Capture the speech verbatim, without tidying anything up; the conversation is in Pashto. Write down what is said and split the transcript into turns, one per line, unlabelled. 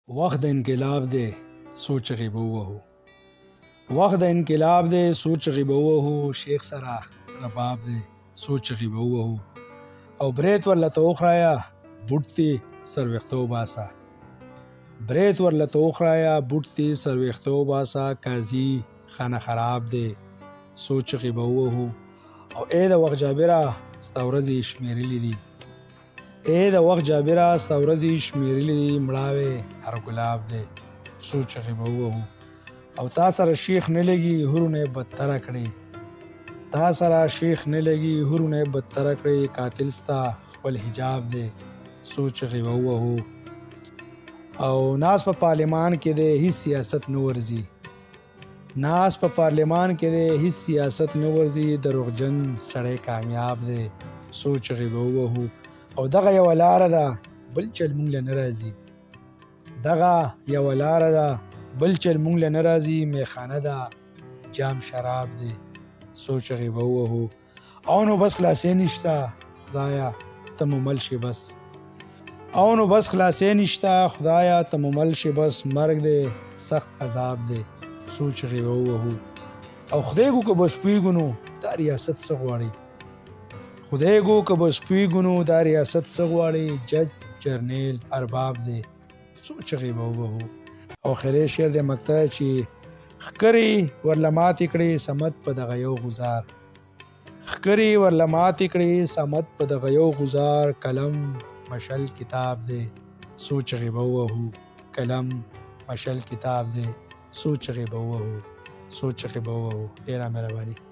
وخت د انقلاب دی سوچ غیبه ووهو وخت د انقلاب دی سوچ غیبه ووهو شیخ سره رباب دی سوچ غیبه ووهو او برېت ورلته وخرايه بوټ دې سر ویښته وباسه برېت ورلته وخرايه بوټ دې سر ویښته وباسه قاضي خانه خراب دی سوچ غیبه ووهو او ای د وخت جابره ستا ورځې شمېرلې دي ای د وخت جابره ستا ورځې شمېرلې دي مړاوې هر ګلاب دی سوچ غیبه ووهو او تا سره شیخ نه لګي هورونه یې بدتره کړې تا سره شیخ نه لګي هورونه یې بدتره کړې قاتل ستا خپل حجاب دی سوچ غیبه ووهو او ناس په پارلمان کې دی هیڅ سیاست نه ورځي ناس په پارلمان کې دی هیڅ سیاست نه ورځي دروغجن سړی کامیاب دی سوچ غیبه ووهو او دغه یوه لاره ده بل چل مونږ له نه راځي دغه یوه لاره ده بل چل مونږ له نه راځي میخانه ده جام شراب دی سوچ غیبه ووهو او نو بس خلاصې نشته خدایا ته مو مل شي بس او نو بس خلاصې نشته خدایا ته مو مل شي بس مرګ دی سخت عذاب دی سوچ غیبه ووهو او خدای کو که بس پوهېږو نو دا ریاست څه غواړي خدای کو که بس پوهېږو نو دا ریاست څه غواړي جج جرنیل ارباب دی سوچ غیبه ووهو او خیری شعر دی مقطع چې ښکرې ورله ماتې کړې صمد په دغه یو غزار ښکرې ورله ماتې کړې صمد په دغه یو غزار قلم مشل کتاب دی سوچ غیبه ووهو قلم مشل کتاب دی سوچ غیبه ووهو سوچ غیبه ووهو ډېره مهرباني